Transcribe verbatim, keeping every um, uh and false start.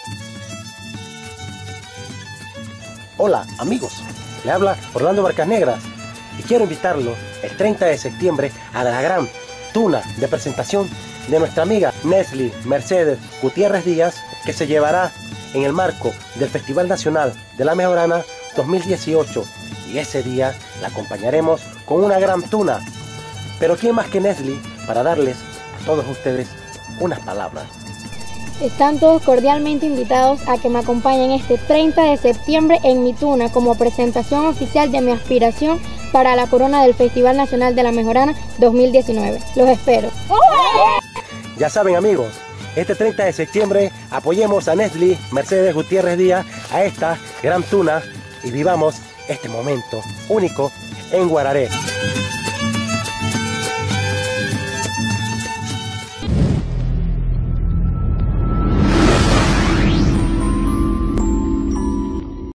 Hola amigos, le habla Orlando Barcasnegras y quiero invitarlo el treinta de septiembre a la gran tuna de presentación de nuestra amiga Nesly Mercedes Gutiérrez Díaz, que se llevará en el marco del Festival Nacional de la Mejorana dos mil dieciocho, y ese día la acompañaremos con una gran tuna. Pero ¿quién más que Nesly para darles a todos ustedes unas palabras? Están todos cordialmente invitados a que me acompañen este treinta de septiembre en mi tuna como presentación oficial de mi aspiración para la corona del Festival Nacional de la Mejorana dos mil diecinueve. Los espero. Ya saben amigos, este treinta de septiembre apoyemos a Nesly Mercedes Gutiérrez Díaz, a esta gran tuna, y vivamos este momento único en Guararé.